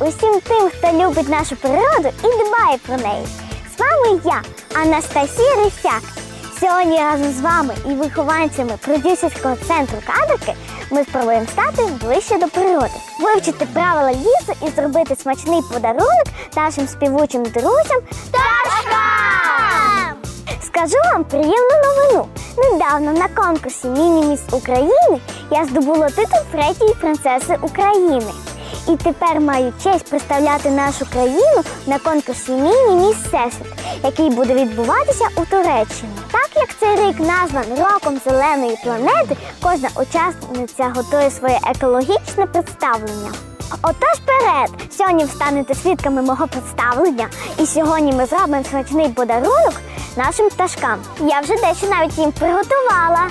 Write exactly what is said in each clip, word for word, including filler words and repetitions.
усім тим, хто любить нашу природу і дбає про неї. З вами я, Анастасія Рисяк. Сьогодні разом з вами і вихованцями продюсерського центру «Кадрики» ми спробуємо стати ближче до природи, вивчити правила лісу і зробити смачний подарунок нашим співучим друзям пташкам! Скажу вам приємну новину. Недавно на конкурсі «Міні-міс України» я здобула титул третьої принцеси України. І тепер маю честь представляти нашу країну на конкурсі «Міні-міс Всесвіт», який буде відбуватися у Туреччині. Так як цей рік названий Роком Зеленої планети, кожна учасниця готує своє екологічне представлення. Отож вперед! Сьогодні ви станете свідками мого представлення, і сьогодні ми зробимо смачний подарунок нашим пташкам. Я вже дещо навіть їм приготувала.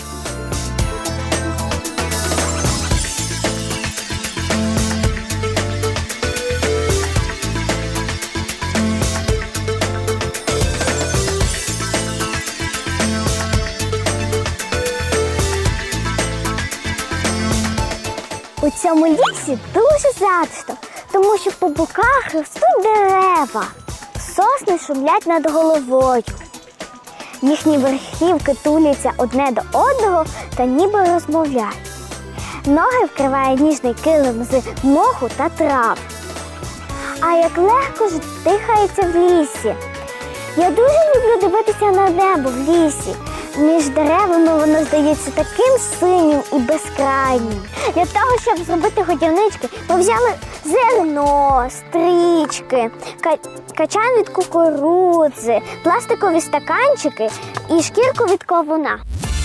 У цьому лісі дуже затишно, тому що по боках ростуть дерева. Сосни шумлять над головою. Їхні верхівки туляться одне до одного та ніби розмовляють. Ноги вкриває ніжний килим з моху та трав. А як легко ж дихається в лісі. Я дуже люблю дивитися на небо в лісі. Між деревами воно здається таким синім і безкрайнім. Для того, щоб зробити годівнички, ми взяли зерно, стрічки, качан від кукурудзи, пластикові стаканчики і шкірку від кавуна.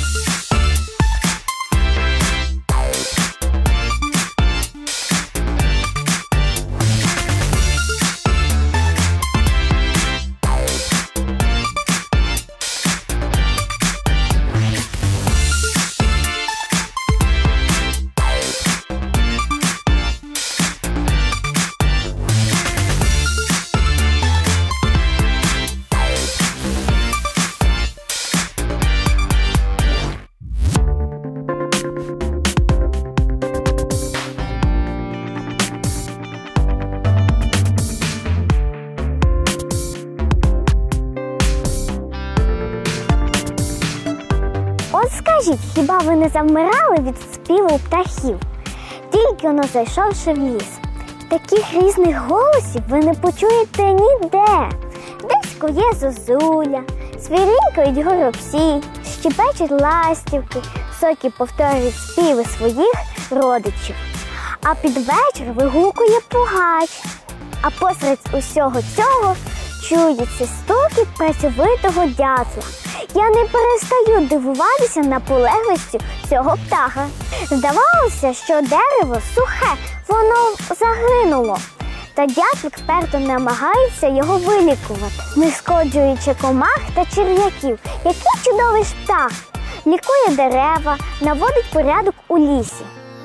От скажіть, хіба ви не завмирали від співу птахів? Тільки воно зайшовши в ліс. Таких різних голосів ви не почуєте ніде. Десь кує зозуля, свирінькають горобці, щебечуть ластівки, соки повторюють співи своїх родичів. А під вечір вигукує пугач. А посеред усього цього чується стукіт працьовитого дятла. Я не перестаю дивуватися наполеглістю цього птаха. Здавалося, що дерево сухе, воно загинуло. Та дятлик вперто намагається його вилікувати, знешкоджуючи комах та черв'яків. Який чудовий птах! Лікує дерева, наводить порядок у лісі.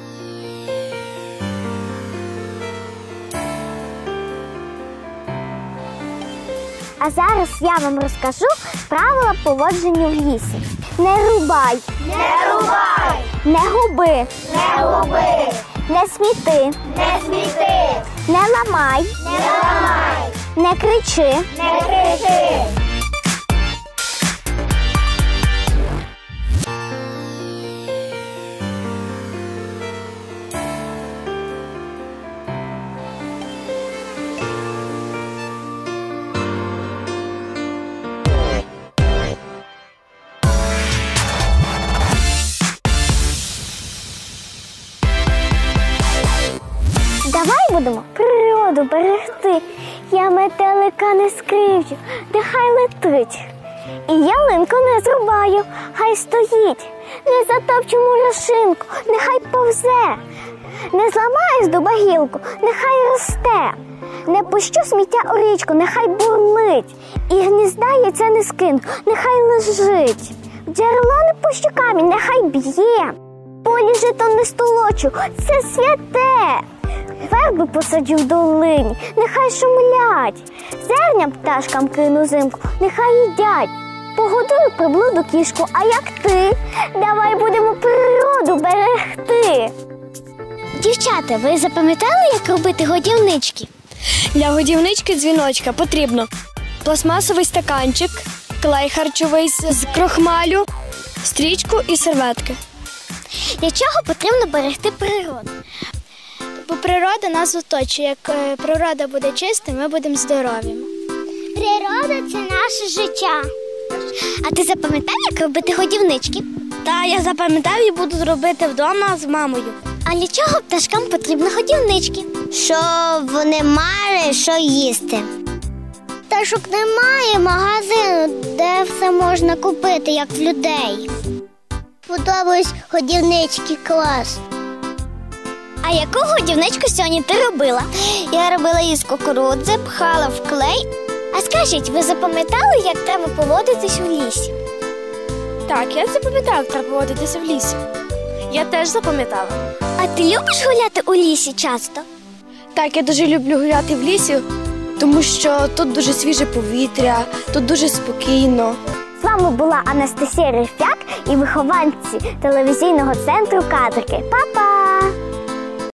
А зараз я вам розкажу правила поводження в лісі. Не рубай. Не рубай. Не губи. Не губи. Не сміти. Не сміти. Не ламай. Не ламай. Не кричи. Не кричи. Давай будемо природу берегти. Я метелика не скривлю, нехай летить. І ялинку не зрубаю, хай стоїть. Не затопчу мурашинку, нехай повзе. Не зламаю з дуба гілку, нехай росте. Не пущу сміття у річку, нехай бурлить. І гнізда яйця не скину, нехай лежить. В джерело не пущу камінь, нехай б'є. Полі жито не столочу, це святе. Верби посаджу в долині, нехай шумлять. Зерня пташкам кину зимку, нехай їдять. Погодую приблуду кішку, а як ти? Давай будемо природу берегти. Дівчата, ви запам'ятали, як робити годівнички? Для годівнички дзвіночка потрібно пластмасовий стаканчик, клей харчовий з крохмалю, стрічку і серветки. Для чого потрібно берегти природу? Бо природа нас оточує. Як природа буде чиста, ми будемо здорові. Природа – це наше життя. А ти запам'ятав, як робити годівнички? Та я запам'ятав і буду робити вдома з мамою. А для чого пташкам потрібно годівнички? Щоб вони мали що їсти. Пташок немає магазину, де все можна купити, як в людей. Подобаюсь годівнички, клас. А яку годівничку сьогодні ти робила? Я робила із кукурудзи, пхала в клей. А скажіть, ви запам'ятали, як треба поводитись у лісі? Так, я запам'ятав, як треба поводитися в лісі. Я теж запам'ятала. А ти любиш гуляти у лісі часто? Так, я дуже люблю гуляти в лісі, тому що тут дуже свіже повітря, тут дуже спокійно. З вами була Анастасія Рифяк і вихованці телевізійного центру «Кадрики». Па-па!